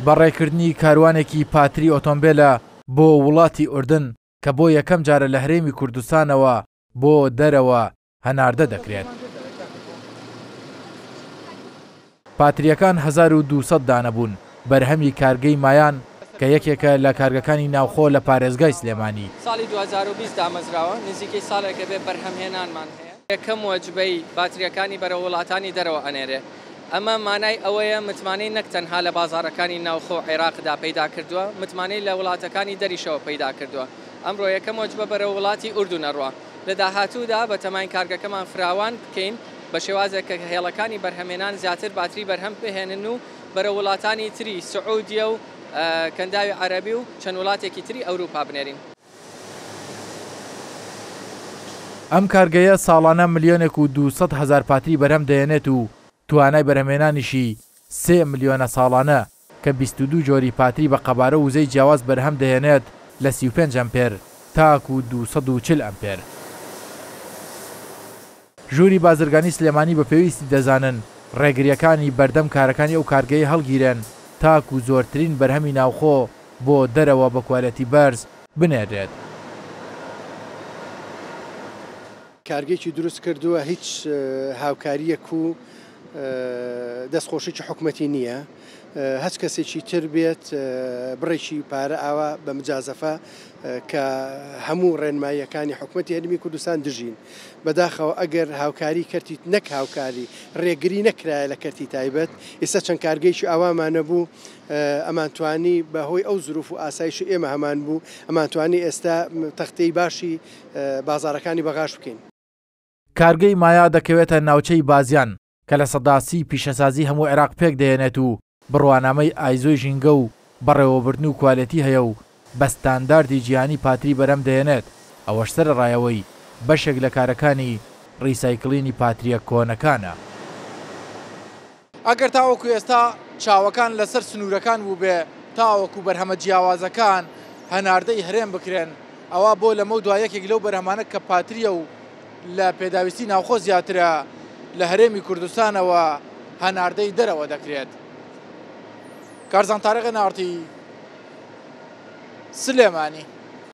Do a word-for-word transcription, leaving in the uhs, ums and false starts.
بەڕێکردنی کاروانێکی پاتری ئۆتۆمبیلە بۆ وڵاتی ئوردن کە بۆ یەکەم جارە لە هەرێمی کوردستانەوە بۆ دەرەوە هەناردە دەکرێت. پاتریەکان هەزار و دووسەد دانە بوون. بەرهەمی کارگەی مایان کە یەکێکە لە کارگەکانی ناوخۆ لە پارێزگای سلێمانی. ساڵی دوو هەزار و بیست دامەزراوە، نزیکەی ساڵێکە بێ بەرهەمهێنانمان هەیە. یەکەم وەجبەی باتریەکانی بەرە وڵاتانی دەرەوە ئەنێرێ. ئەمە مانای ئەوەیە متمانەی نەک تەنها لە بازاڕەکانی ناوخۆ عێراقدا پەیدا کردووە، متمانەی لە وڵاتەکانی دەریشەوە پەیدا کردووە. ئەمڕۆ یەکەم وەجبە بەرە وڵاتی ئوردون ئەڕوا. لە داهاتوودا بە تەمای کارگەکەمان فراوان بکەین بە شێوازێک کە هێڵەکانی بەرهەمێنان زیاتر باتری بەرهەم بهێنن و بەرە وڵاتانی تری سعودیە و کەنداوی عەرەبی و چەند وڵاتێکی تری ئەوروپا بنێرین. ئەم کارگەیە ساڵانە ملیۆنێک و دووسەد هەزار پاتری بەرهەم دەهێنێت و توانای بەرهەمێنانیشی سێ ملیۆنە ساڵانە کە بیست و دوو جۆری پاتری بە قەبارە وزەی جیاواز بەرهەم دەهێنێت لە سی و پێنج ئەمپێر تاکو دووسەد و چل ئەمپێر. ژووری بازرگانی سلێمانی بە پێویستی دەزانن ڕێگریەکانی بەردەم کارەکانی ئەو کارگەی هەڵگیرێن تاکو زۆرترین بەرهەمی ناوخۆ بۆ دەرەوە بە کوالەتی بەرز بنێرێت. کارگەیەکی دروست کردووە، هیچ هاوکاریەک و دەستخۆشێکی حکومەتی نییە. هەچ کەسێکی تر بێت بڕێکی پارە ئاوا بە مجازەفە کە هەموو ڕێنماییەکانی حکومەتی هەرێمی کوردستان دژین. بەداخەوە ئەگەر هاوکاری کردیت نەک هاوکاری ڕێگری نەکرایە لە کەرتی تایبەت، ئێستا چەند کارگەیەکی ئاوامانە بوو ئەمانتوانی بەهۆی ئەو زروف و ئاسایش ئێمە هەمان بوو ئەمانتوانی ئێستا تەختەی باشی بازاڕەکانی بەغاش بکەین. کارگەی مایا دەکەوێتە ناوچەی بازیان کە لە سەداسی پیشەسازی هەموو عێراق پێک دێنێت و بڕوانامەی ئایزۆی ژینگە و بەڕێوەبردن و کوالەتی هەیە و بە ستانداردی جیهانی پاتری بەرەم دەهێنێت. ئەوەش سەرڕایەوەی بەشێک لە کارەکانی ڕیسایکلینی پاتریە کۆنەکانە. ئەگەر تاوەکو ئێستا چاوەکان لەسەر سنوورەکان بوو بێ تاوەکو بەرهەمە جیاوازەکان هەناردەی هەرێم بکرێن، ئەوە بۆ لەمە دوایەکێک لەو بەرهەمانە کە پاتریە و لە پێداویستی ناوخۆ زیاترە لە هەرێمی کوردستانەوە هەناردەی دەرەوە دەکرێت. کارزان تارێق نارتی سلێمانی.